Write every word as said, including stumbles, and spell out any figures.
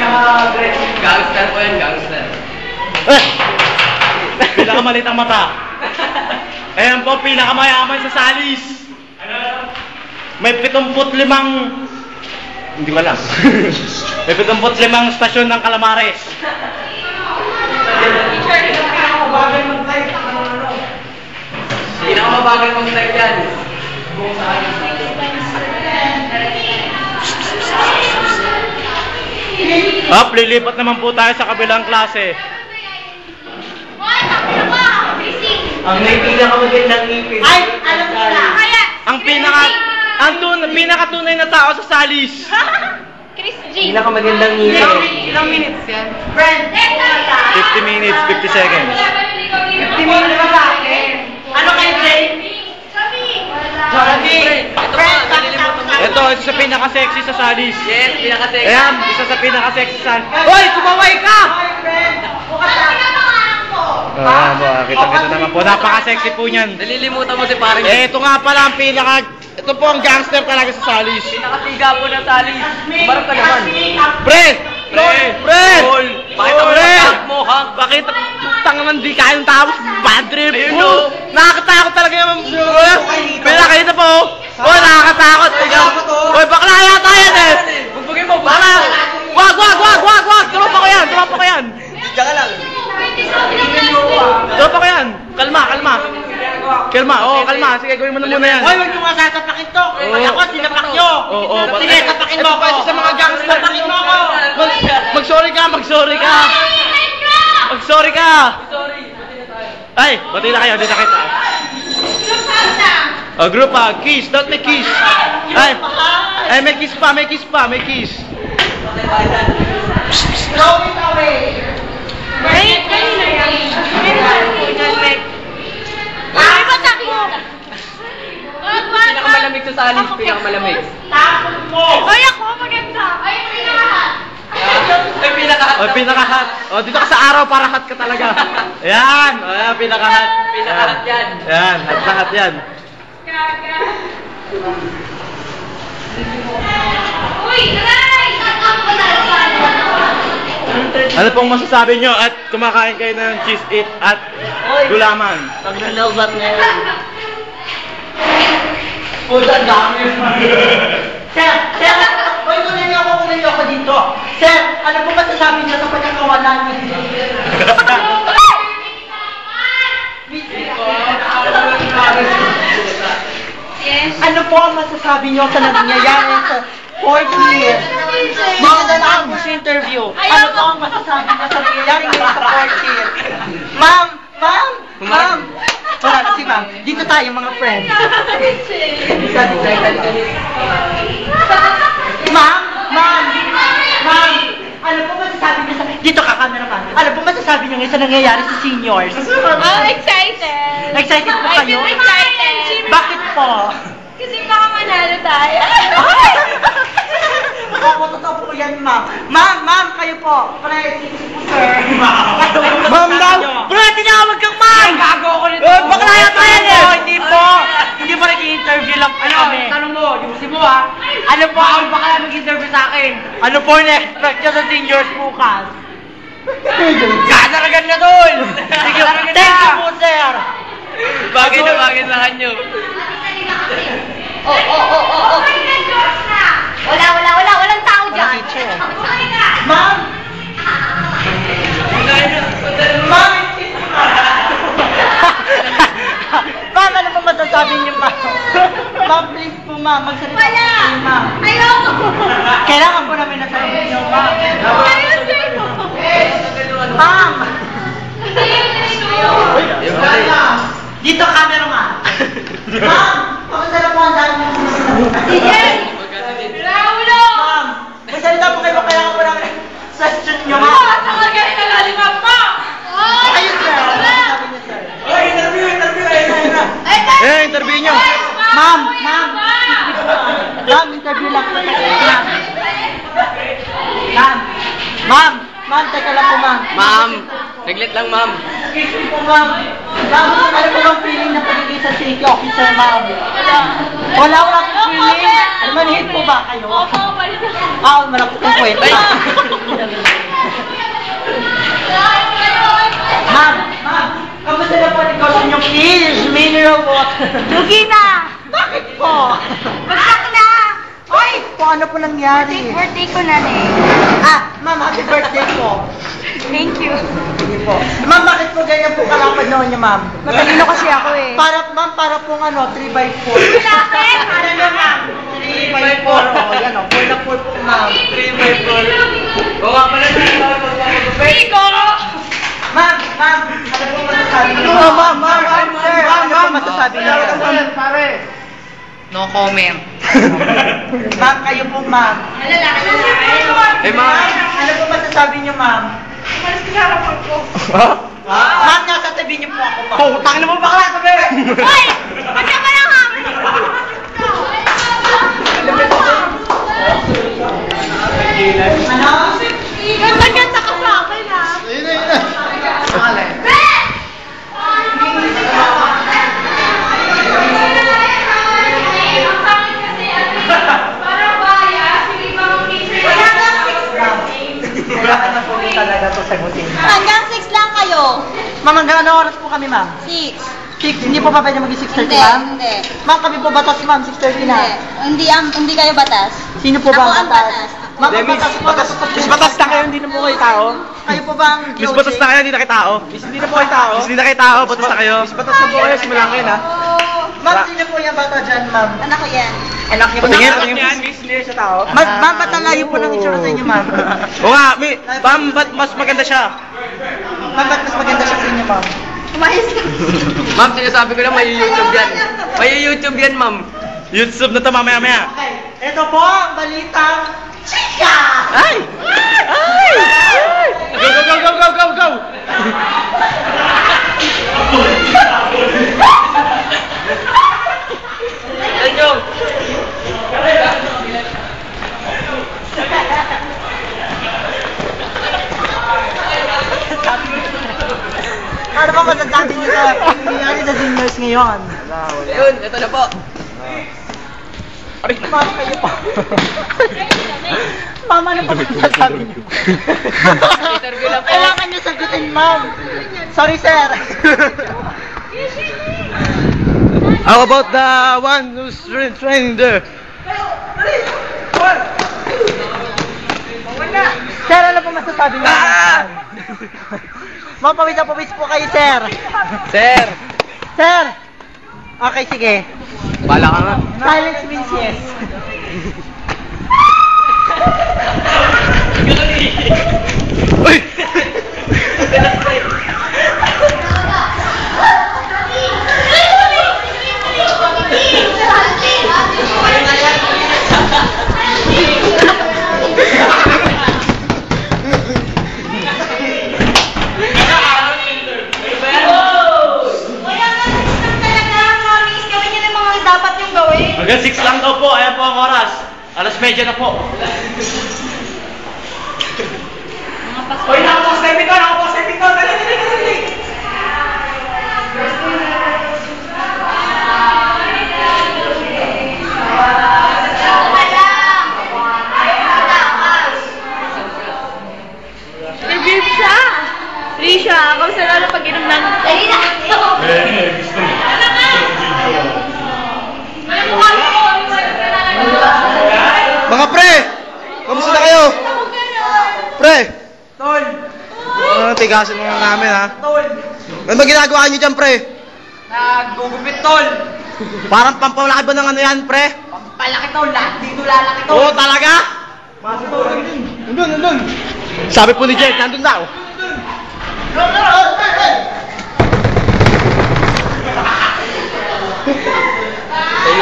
Gangster po yan, gangster. Eh! Pinakamalit ang mata. Ayan po, pinakamayaman sa Salis. May pitongput limang... Hindi ko alam. May pitongput limang stasyon ng Calamares. Pinakamabagal mong type yan. Up, lilipat naman po tayo sa kabilang klase. Ang may pinakamagandang ngipin. Ay, alam ko na. Ang pinaka... Ang tun, pinakatunay na tao sa Salis. Chris G. Pinakamagandang ngipin. Ilang minutes yan? Friend, fifty minutes, fifty seconds. fifty minutes pa sa akin. Ano kayo, Jay? Jollibee. Friend, nalilimutan mo. Ito, isa sa pinaka-sexy sa Salis. Yes, pinaka-sexy. Ayan, isa sa pinaka-sexy sa Salis. Hoy, kumaway ka! Hi, friend. Bukas sa akin. Ayan po, kita-kita naman po. Napaka-sexy po niyan. Nalilimutan mo si paring. Eh, ito nga pala ang pinaka... Ito po ang gangster talaga sa Salis. Pinakatiga po ng Salis. Umarap ka naman. Pre! Pre! Pre! Tol! Pakita mo Pre! yung tank mo, ha? Pakita mo, putang naman, di kayang tapos. Bad trip. Ayun, Oh, no? nakakatakot talaga yung... Pinakita po. Oh, nakakatakot. Hoy, bakla yata yan eh. Bugbugin mo, Bakla. Wag, wag, wag, wag, wag. Tropa ko yan, tropa ko yan. Diyan ka lang. Tropa ko yan. Kalma, kalma. Kalma, oo, kalma. Sige, gawin mo na muna yan. Hoy, huwag nyo nga sasapakin to. Pag ako, sinapak nyo. Oo, oo. Sige, sapakin mo Ito ako. pa isa sa mga gangster. Sapakin mo ako. Mag, mag-sorry ka, mag-sorry ka. Mag-sorry ka. Ay, bati na kayo, hindi na kita. Oh, group ah, kiss, don't make kiss. Ay, ay, may kiss pa, may kiss pa, may kiss. Throw it away. Ay, kanina yan. Ay, ba't akin? Wag, wag, Pinakamalamig sa Salis, pinakamalamig. Tapon mo. Ay, ako, maganda. Ay, pinakahat. Ay, pinaka-hot. Oh, pinaka-hot. Oh, dito ka sa araw para hot ka talaga. Ayan, oh, ayan, pinaka-hot. Pinaka-hot yan. Ayan, hot na hot yan. Uy, aray! Tatang ko na. Ano pong masasabi nyo at kumakain kayo ng cheese it at gulaman? Pag nalobat na yun. Puta, dami. Sir, sir, hoy, kunin niyo ako, kunin niyo ako dito. Sir, ano po masasabi niyo sa pagkakawalan niyo dito? Yes. Ano po ang masasabi niyo sa nangyayari sa fourth year? Magdadaan po sa interview. Ano po ang masasabi niyo sa nangyayari ngayon sa fourth year? Ma'am, ma'am, ma'am. Wala na si ma'am. Dito tayo mga friends. Ma'am, ma'am, ma'am. Ano po masasabi niyo sa... Dito ka, cameraman. Ano po masasabi niyo ngayon sa nangyayari sa seniors? I'm excited. Excited po I kayo? feel excited. Bakit po? Kasi baka manalo tayo. Ako, totoo po yan, ma'am. Ma'am, ma'am, kayo po. Pre, sir. Ma'am daw! Pre, tinawag kang ma'am! Gago ako nito. Eh, bakla yata yan eh! Hindi po. Hindi po nag-i-interview lang po kami. Tanong mo, yung si mo ha. Ano po ang baka mag-interview sa akin? Ano po na-expect nyo sa seniors bukas? Gadaragan na tol! Sige, thank you po, sir. Bagay na bagay sa kanyo. Oh, oh, oh, oh, oh. Wala, wala, wala. Walang tao dyan. Ma'am! Ma'am! Ma'am, ano po masasabi niyo, ma'am? Ma'am, please po, ma'am. Magsalita po Wala. kayo, ma'am. Ayoko. Kailangan po namin nasabi niyo, ma'am. Ayos sa'yo. Ma'am! Ayos. Dito, cameraman. Ma'am! Pakasala po ang dami niyo. Sige. Raulo. Ma'am! Magsalita po kayo, kailangan po namin session niyo, Oh, ma'am. talaga yung nalalimap mo. Oh, Ayun, sir. Ano masasabi niyo, sir? Ay, interview, interview. Ayun, ayun, ayun. Eh, interview nyo. Ma'am, ma'am. Ma'am, interview lang po. Ma'am. Ma'am. Ma'am. Ma'am, teka lang po, ma'am. Ma'am, saglit lang, ma'am. Excuse me po, ma'am. Ma'am, ano po bang feeling na pagiging sa city officer, ma'am? Wala, wala pong feeling. Ano, manhid po ba kayo? Opo, balik. Ah, malapot ang kwento. Please, mineral water. Lugi na! Bakit po? Bagsak na! Ay, po ano po nangyari? Birthday ko na eh. Ah, ma'am, happy birthday po. Thank you. Sige po. Ma'am, bakit po ganyan po kalapad noon niyo, ma'am? Matalino kasi ako eh. Para, ma'am, para pong ano, three by four. Bakit? Ano na, ma'am? three by four. O, yan o. four na four po, ma'am. three by four. Oo nga pala, hindi ko magpapagupit. Rico! Ma'am, ma'am, ano po masasabi niyo? Ma'am, ma'am, ma'am, ma'am, sir, ano po masasabi niyo? Pare. No comment. Ma'am, kayo po, ma'am. Eh, ma'am. Ano po masasabi niyo, ma'am? Ha? Ma'am, nasa tabi niyo po ako, ma'am. Oh, tangin mo bakla sabi. Hoy! Ba't ka ba lang kami? Ano? Ganda-ganda ka sa akin ha? Ayun na, ayun na. Wala na po talaga to sagutin. Hanggang six lang kayo. Ma'am, hanggang ano oras po kami, ma'am? Six. six, hindi po ba pwede maging six thirty, Hindi, ma'am? hindi. Ma'am, kami po batas, ma'am, six thirty Hindi. na. Hindi, am- hindi kayo batas. Sino po ba Ako ang ang batas? batas. Ma'am, ang Hindi, batas po, batas- nasa Miss Batas na kayo, hindi na po kayo tao. Kayo po ba ang D O J? Miss Batas na kayo, hindi na kayo tao. Miss hindi na po kayo tao. Miss hindi na kayo tao, batas na kayo. Miss Batas na po kayo, simula ngayon ha. Ma'am, sino po yung bata dyan, ma'am? Anak ko yan. Anak niyo po. Patingin, patingin. Miss, hindi siya tao. Ma'am, ma'am, ba't ang layo po ng itsura sa inyo, ma'am? Oo nga, mi, ma'am, ba't mas maganda siya? Ma'am, ba't mas maganda siya sa inyo, ma'am? Umayos ka. Ma'am, sinasabi ko na may YouTube yan. May YouTube yan, ma'am. YouTube na to mamaya-maya. Okay, ito po ang balitang chika! Ay! Ay! Go, go, go, go, go, go, go! Thank you. Ano ba masasabi niyo sa nangyayari sa seniors ngayon? Yun, ito na po. Ma'am, kayo po. Ma'am, ano pa masasabi niyo? Interview lang po. Kailangan niyo sagutin, ma'am. Sorry, sir. How about the one who's tra- training there? Sir, ano po masasabi niyo? Ah! Ma'am, pawis na pawis po kayo, sir. Sir. Sir! Okay, sige. Bala ka nga. Silence means yes. Uy! Hanggang six lang daw po, ayan po ang oras. Alas medya na po. Hoy, nakapost tayo dito, nakapost tayo dito. Dali, dali, dali, dali. Nag-give siya. Risha, kamusta na lang pag-inom ng... Dali na! Eh, gusto mo. Mga pre! Kamusta na kayo? Pre! Tol! Ah, tigasin mo nga namin ha. Tol! Ano ba ginagawa niyo dyan, pre? Nagugupit, tol! Parang pampalaki ba ng ano yan, pre? Palaki, tol! Lahat dito lalaki, tol! Oo, talaga? Nandun, nandun. Sabi po ni Jen, nandun daw.